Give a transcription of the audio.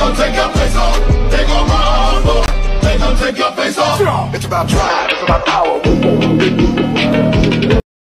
gon' take your face off. They gon' rumble. They gon' take your face off. It's about drive, it's about power.